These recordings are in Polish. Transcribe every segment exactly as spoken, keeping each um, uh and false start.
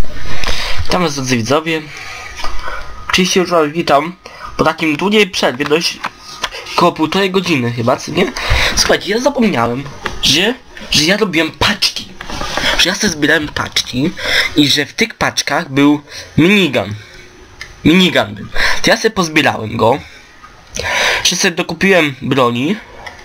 Witam was, drodzy widzowie. Oczywiście już was witam po takim długiej przerwie, dość koło półtorej godziny chyba, co nie? Słuchajcie, ja zapomniałem, że, że ja robiłem paczki. Że ja sobie zbierałem paczki i że w tych paczkach był minigun. Minigun był. To ja sobie pozbierałem go. Że sobie dokupiłem broni.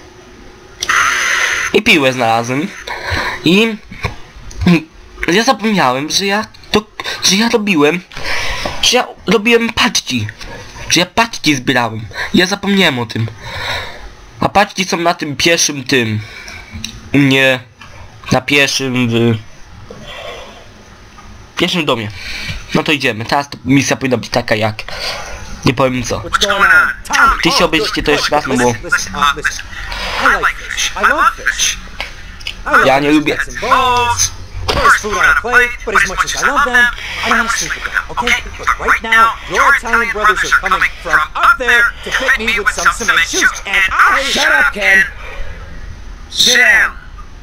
I piłę znalazłem. I ja zapomniałem, że ja to, że ja robiłem, że ja robiłem paczki. Że ja paczki zbierałem. Ja zapomniałem o tym. A paczki są na tym pierwszym tym. U mnie na pierwszym w pierwszym domie. No to idziemy. Teraz to misja powinna być taka jak. Nie powiem co. Ty się obejrzycie to jeszcze raz, no bo ja nie lubię. There's food on a plate, but as much as I love them, I don't want to sleep with them, okay? But right now, your Italian brothers are coming from up there to fit me with some cement shoes, and I... Shut up, Ken! Sit down!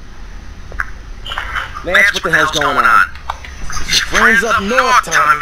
Lance, what the hell's going on? Your friends up north, Tommy.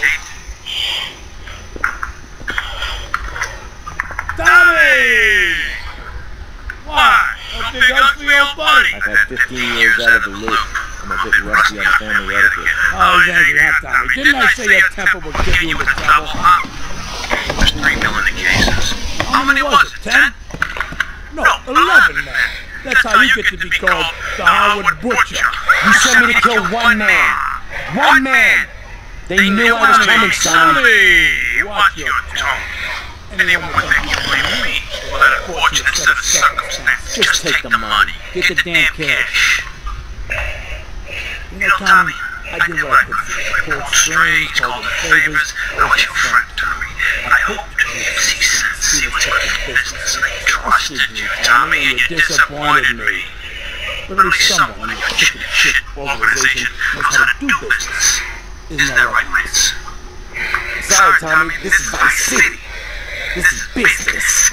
Tommy! Why? Don't think I for your buddy. I've had fifteen years out of the loop. I'm a bit rusty on family etiquette. Oh, he's angry, huh, Tommy? Didn't I say your temper would get you into trouble? There's three mil in the cases. How many was it, ten? No, eleven now. That's how you get to be called the Howard Butcher. You sent me to kill one man. One man! They knew I was coming, son. Tommy! Watch your tongue. Anyone would think you blamed me for that unfortunate set of circumstances. Just take the money. Get the damn cash. You know, Tommy, I did what I could for you. Pulled strings, called in favors. I was your friend, Tommy. I hoped you'd see sense, see what's in your business. I trusted you, Tommy, and you disappointed me. But at least someone in your chicken shit organization knows how to do business. Isn't that right, Lance? Sorry, Tommy. This is Vice City. This is business.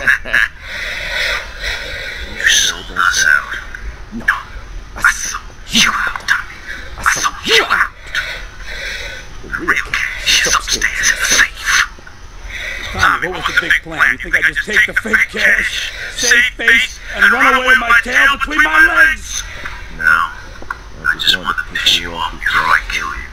You sold us out. No, I sold you out, Tommy. I sold you out. the Real real cash is upstairs in the safe. Tommy, what was the big plan? You think I just take the fake cash, save face, and run away with my tail between my legs? No. I just want to piss you off before I kill you.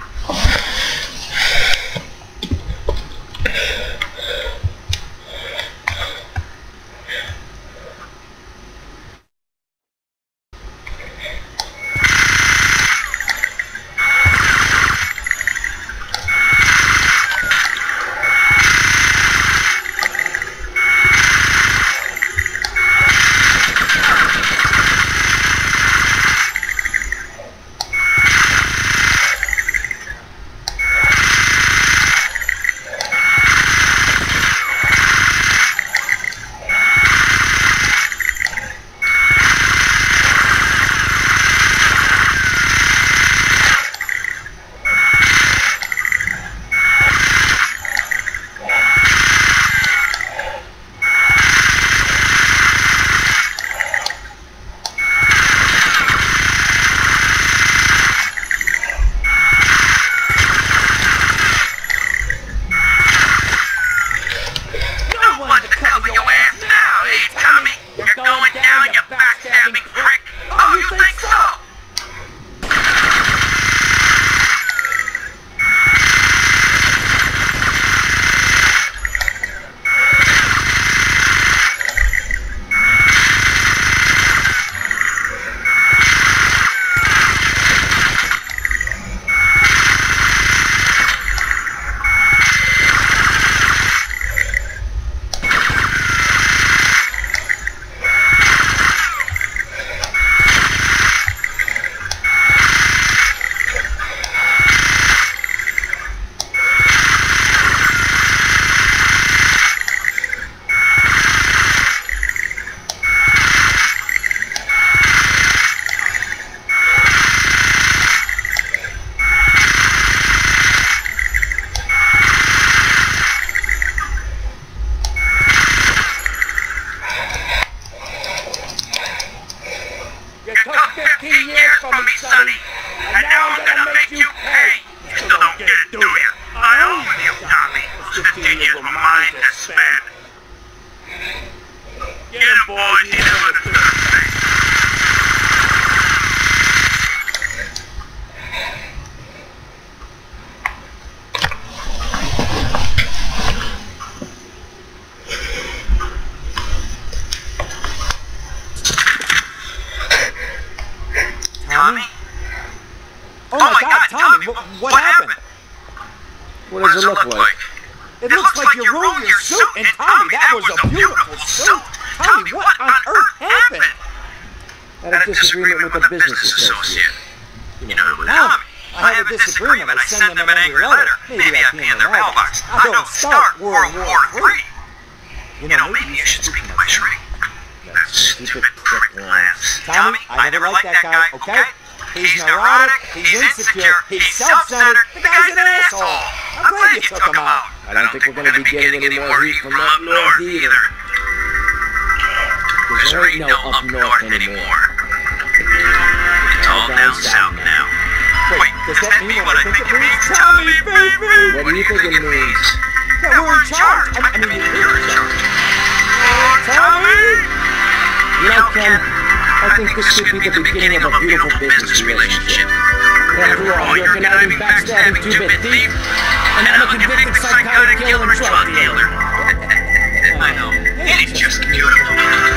What does it look like? It looks like you ruined your suit, and Tommy, that was a beautiful suit. Tommy, what on earth happened? Had a disagreement with the business associate. You know, Tommy, I have a disagreement. I send them an angry letter. Maybe I pee in their mailbox. I don't start World War Three. You know, maybe you should speak to my shrink. That stupid prick Lance. Tommy, I never liked that guy, okay? He's neurotic, he's insecure, he's self-centered, the guy's an asshole. I'm glad you took him out. I don't think we're going to be getting any more heat from up north either. Because there ain't no up north anymore. It's all down south now. Wait, does that mean what I think it means? Tommy, baby! What do you think it means? That we're in charge. I I mean, you're in charge. Tommy! You know, Ken, I think this could be the beginning of a beautiful business relationship. After all, you're a conniving, backstabbing, two-bit thief, and I'm a convicted psychotic killer and drug dealer. I know. It's just beautiful.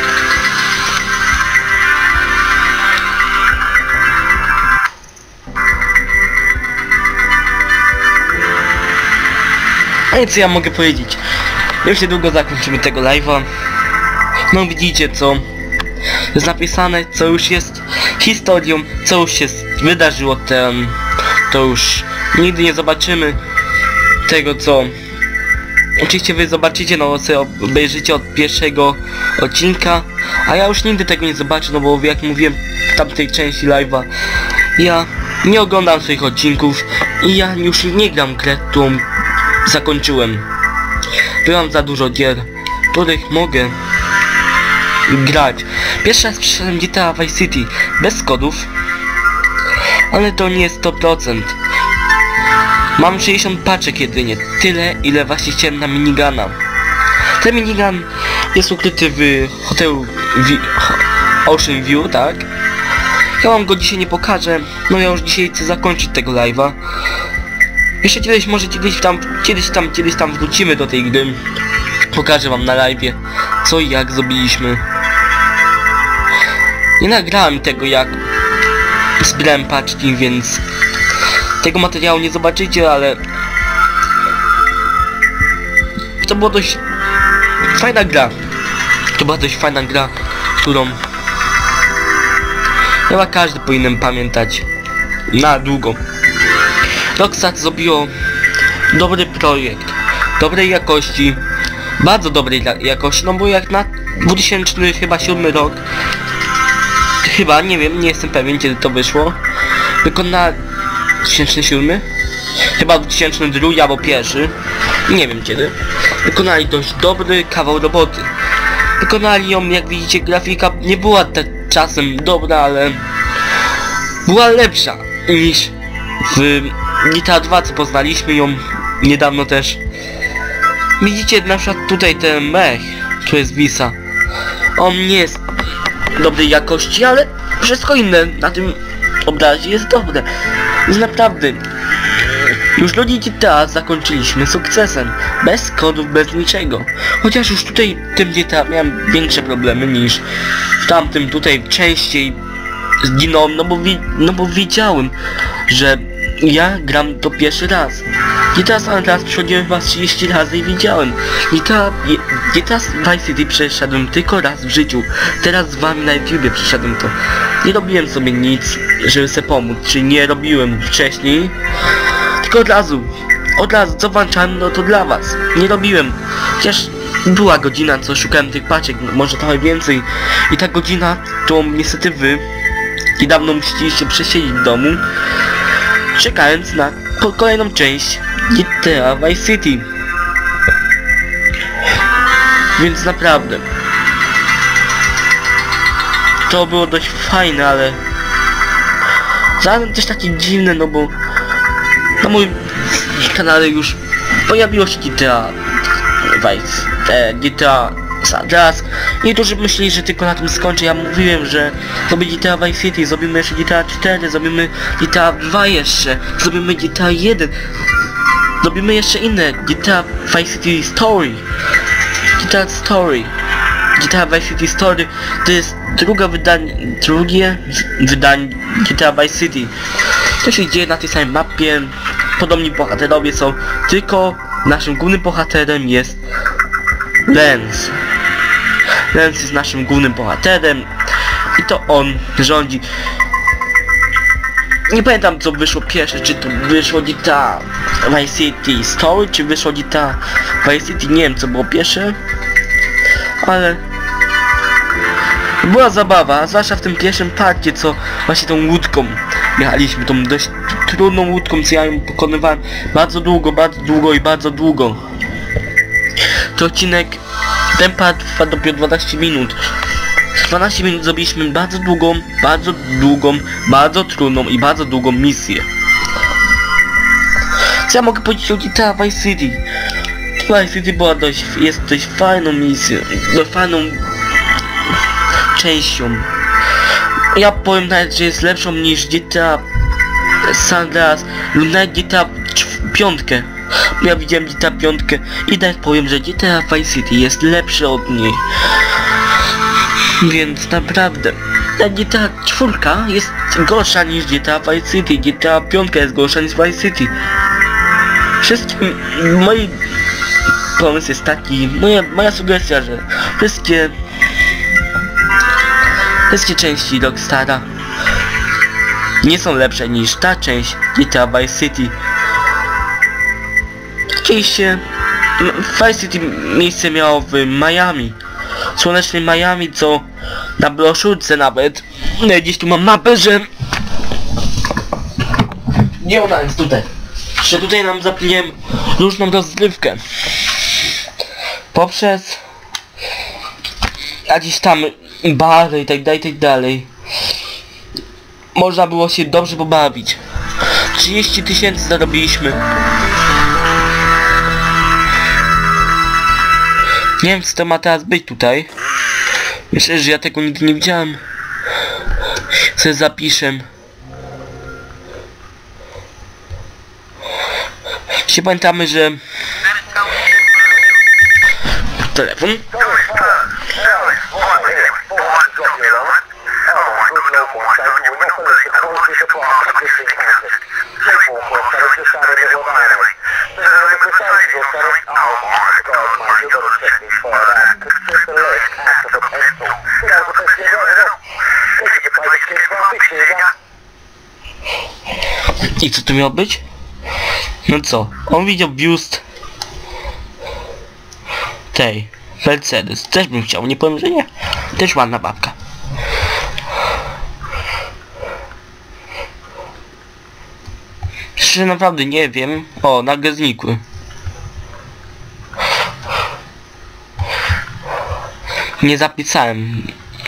A nic ja mogę powiedzieć. Już niedługo zakończymy tego live'a. No widzicie co jest napisane, co już jest historią, co już się wydarzyło, ten, to już nigdy nie zobaczymy tego co... Oczywiście wy zobaczycie, no sobie obejrzycie od pierwszego odcinka, a ja już nigdy tego nie zobaczę, no bo jak mówiłem w tamtej części live'a, ja nie oglądam swoich odcinków i ja już nie gram grę, którą zakończyłem. Byłam za dużo gier, których mogę grać. Pierwszy raz przeszedłem G T A Vice City bez kodów, ale to nie jest sto procent. Mam sześćdziesiąt paczek jedynie, tyle ile właśnie chciałem na minigana. Ten minigun jest ukryty w hotelu Ocean View, tak? Ja wam go dzisiaj nie pokażę, no ja już dzisiaj chcę zakończyć tego live'a. Jeszcze kiedyś, może kiedyś tam, kiedyś tam, kiedyś tam wrócimy do tej gry. Pokażę wam na live'ie, co i jak zrobiliśmy. Nie nagrałem tego jak zbierałem paczki, więc tego materiału nie zobaczycie, ale to była dość fajna gra. To była dość fajna gra, którą chyba każdy powinien pamiętać na długo. Rockstar zrobiło dobry projekt, dobrej jakości, bardzo dobrej jakości, no bo jak na dwutysięczny chyba siódmy rok, chyba, nie wiem, nie jestem pewien kiedy to wyszło, wykona dwa tysiące siódmy? Chyba dwa tysiące drugi albo pierwszy, nie wiem kiedy, wykonali dość dobry kawał roboty. Wykonali ją, jak widzicie, grafika nie była te czasem dobra, ale była lepsza niż w G T A dwa, co poznaliśmy ją niedawno też. Widzicie na przykład tutaj ten mech, tu jest Visa. On nie jest dobrej jakości, ale wszystko inne na tym obrazie jest dobre. Jest naprawdę. Już ludzi G T A zakończyliśmy sukcesem. Bez kodów, bez niczego. Chociaż już tutaj w tym G T A miałem większe problemy niż w tamtym, tutaj częściej zginąłem, no bo, wi no bo wiedziałem, że ja gram to pierwszy raz. G T A San Andreas przychodziłem was trzydzieści razy i widziałem. G T A, G T A Vice City przeszedłem tylko raz w życiu. Teraz z wami na YouTubie przeszedłem to. Nie robiłem sobie nic, żeby sobie pomóc, czyli nie robiłem wcześniej. Tylko od razu, od razu co włączałem, no to dla was. Nie robiłem. Chociaż była godzina, co szukałem tych paczek, może trochę więcej. I ta godzina, to niestety wy niedawno musieliście przesiedzieć w domu, czekając na kolejną część G T A Vice City. Więc naprawdę to było dość fajne, ale zarazem też takie dziwne, no bo na moim kanale już pojawiło się G T A Vice, e, G T A San Andreas. Niektórzy myśleli, że tylko na tym skończę. Ja mówiłem, że zrobię G T A Vice City, zrobimy jeszcze G T A cztery, zrobimy G T A dwa jeszcze, zrobimy G T A jeden, zrobimy jeszcze inne G T A Vice City Story, G T A Story, G T A Vice City Story. To jest druga wydanie, drugie wydanie G T A Vice City. To się dzieje na tej samej mapie, podobni bohaterowie są, tylko naszym głównym bohaterem jest Lance. Lance jest naszym głównym bohaterem i to on rządzi. Nie pamiętam co wyszło pierwsze, czy to wyszło G T A Vice City Story, czy wyszło G T A Vice City, nie wiem co było pierwsze, ale była zabawa, zwłaszcza w tym pierwszym parcie, co właśnie tą łódką jechaliśmy, tą dość trudną łódką, co ja ją pokonywałem bardzo długo, bardzo długo i bardzo długo. To odcinek, ten part trwa dopiero dwanaście minut. dwanaście minut zrobiliśmy bardzo długą, bardzo długą, bardzo trudną i bardzo długą misję. Co ja mogę powiedzieć o G T A Vice City? Vice City była dość, jest dość fajną misją, dość fajną częścią. Ja powiem nawet, że jest lepszą niż G T A San Andreas lub nawet G T A pięć. Ja widziałem G T A pięć i nawet powiem, że G T A Vice City jest lepsze od niej. Więc naprawdę G T A cztery jest gorsza niż G T A Vice City, G T A pięć jest gorsza niż Vice City. Wszystkim mój pomysł jest taki, moja, moja sugestia, że wszystkie wszystkie części Rockstara nie są lepsze niż ta część G T A Vice City. Oczywiście Vice City miejsce miało w Miami, słonecznym Miami, co na broszurce nawet, gdzieś tu mam mapę, że nie ona jest tutaj, że tutaj nam zapewniłem różną rozgrywkę poprzez jakieś tam bary i tak dalej, i tak dalej. Można było się dobrze pobawić. trzydzieści tysięcy zarobiliśmy. Nie wiem co to ma teraz być tutaj. Myślę, że ja tego nigdy nie widziałem. Sobie zapiszę. Się pamiętamy, że telefon. I co to miało być? No co? On widział biust tej Mercedes. Też bym chciał, nie powiem, że nie. Też ładna babka. Szczerze naprawdę nie wiem. O, nagle znikły. Nie zapisałem.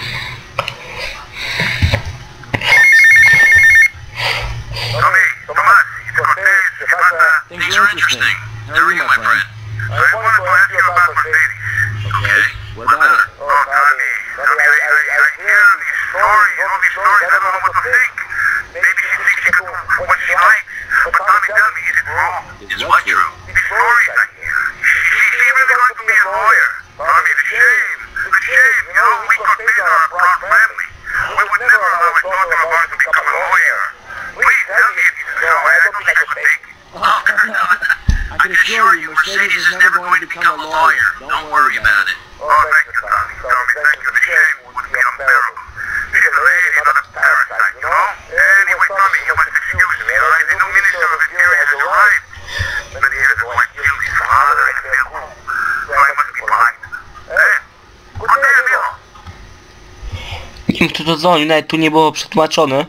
Things are interesting. How are you, my friend? I wanted to ask you about Mercedes. Okay. What about it? Oh, Tommy, Tommy, I, I, I hear these stories, all these stories, I don't know what to think. Maybe she thinks she can do what she likes, but Tommy, tell me, is it wrong? Is what true? These stories I hear. She, she even going to be a lawyer. Tommy, it's a shame. It's a shame, you know, we got things on our proud family. We would never allow a daughter of ours to become a lawyer. Please tell me if this is wrong. I don't think I can take it. I can assure you, Mercedes is never going to become a lawyer. Don't worry about it. Oh, thank you, Tommy. Tommy, thank you. The shame would be unbearable. She's a lady, not a parasite, you know? Anyway, Tommy, you must excuse me. You know, the new minister of Algeria has arrived. Many years ago, I killed his father and their coup. So I must be polite. Eh? Good day, Leo. Nie wiem kto to dzwonił, nawet tu nie było przetłumaczone.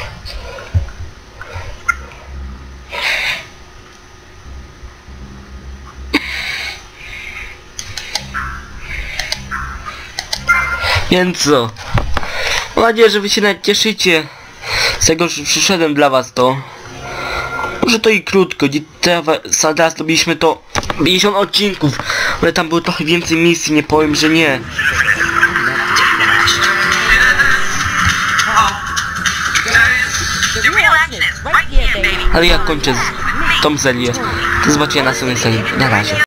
Więc co? Mam nadzieję, że wy się nawet cieszycie z tego, że przyszedłem dla was to. Może to i krótko, teraz robiliśmy to pięćdziesiąt odcinków, ale tam było trochę więcej misji, nie powiem, że nie. Ale ja kończę z tą serię. Do zobaczenia na następnej serii. Na razie.